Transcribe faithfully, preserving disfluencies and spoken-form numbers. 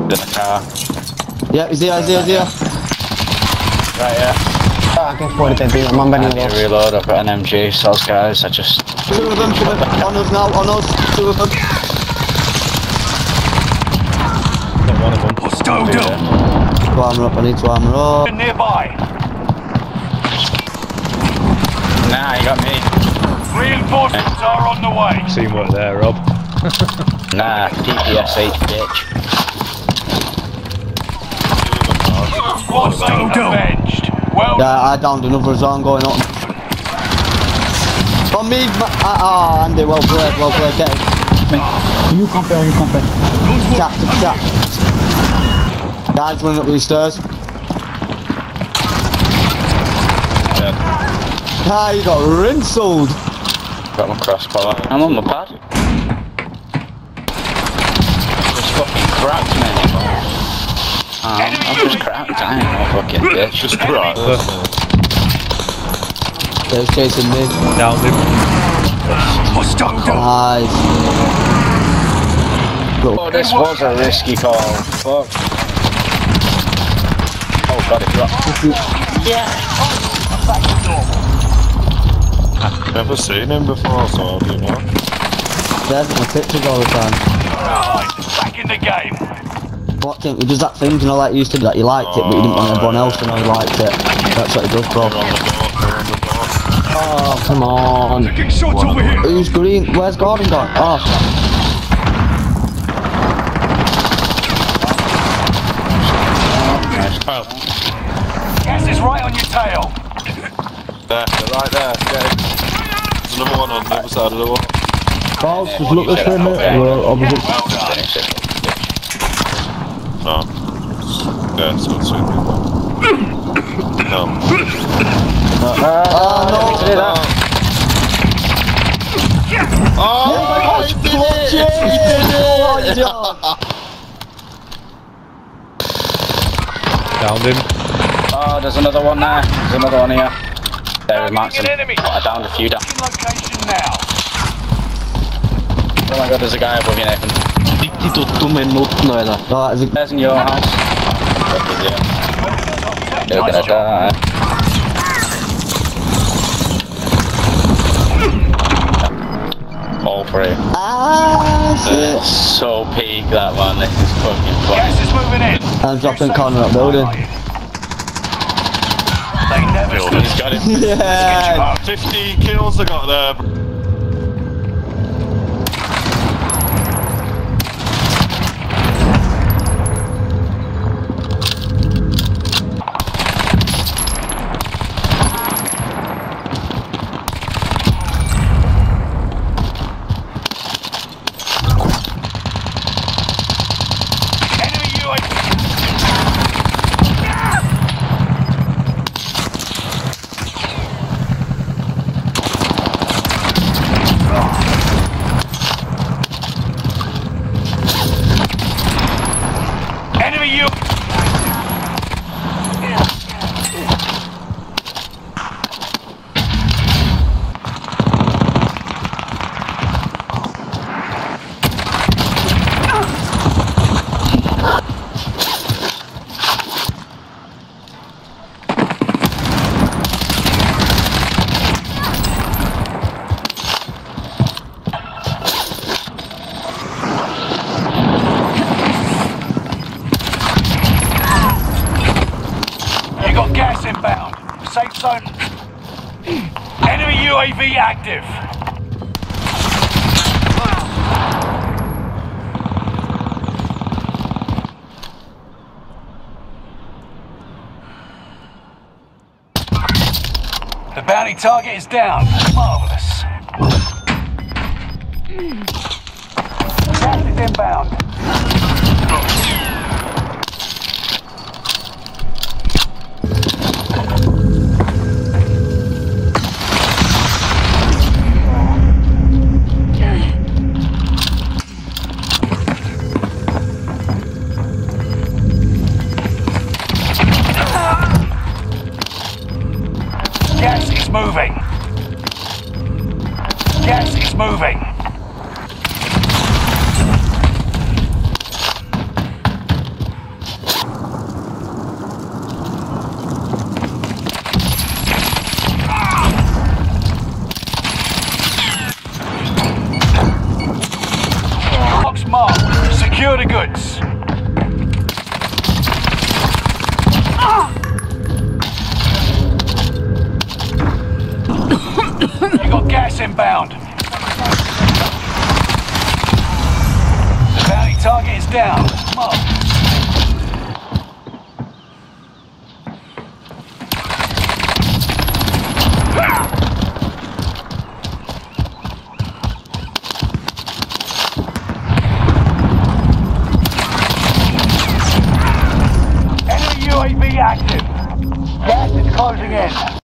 In the car. Yeah, he's here, he's here, he's here. Right, yeah. Ah, che fuori te, tío. Me han I venido need to dos. reload. I've got an M G, so those guys, I just... Two of them, two of them. On us now, on us. Two of them. Got one of them. Hostile Yeah. down. To armour up, I need to armour up. Nearby. Nah, you got me. Reinforcements are on the way. Teamwork there, Rob. Nah, P P S eight, bitch. Hostile down. Avenged. Well, Yeah, I downed another zone going on. On me, ah, ah, Andy, well played, well played, get him. You compare, you compare. Chat to chat. Guys running up these stairs. Yeah. Ah, you got rinselled. Got my crossbow. I'm on my pad. Just fucking cracked me. Oh, I've just cracked. I ain't no fucking bitch. Just right. They're chasing me. Down him. hostile down. Nice. Oh, this was a risky call. Fuck. Oh god, it dropped. Never seen him before, so I don't know. There's my pictures all the time. Right, back in the game. What thing? He does that thing, you know, like he used to do that. He liked it, but he didn't want everyone else to know he liked it. That's what he does, bro. They're on the door, they're on the door. Oh, come on. Taking shots over here. Who's green? Where's Gordon gone? Oh. Oh, Gas is right on your tail. there, they're right there. Get him. There's another one on the other side of the wall. Balls, just look this way a minute. We're opposite. Well done. No. Yeah, so it's in. No. Oh, no. Oh, He did it! He did it! downed him. Oh, there's another one there. There's another one here. There is Max. An enemy. I downed a few down. In location now. Oh my god, there's a guy above you, Nathan. Riktigt tuttu menut noilla. No, se... There's in your house. You're gonna die. All three. Ah, shit. It's so peak that one. This is fucking funny. Gas is moving in. I'm dropping corner up building. They never stood. He's got him. Yeah! fifty kills I got there. Enemy U A V. Enemy U. You got gas inbound. Safe zone. Enemy U A V active. The bounty target is down. Marvelous. Gas is inbound. Gas is moving. Gas is moving. the goods. You got gas inbound. Bounty target is down. Mark.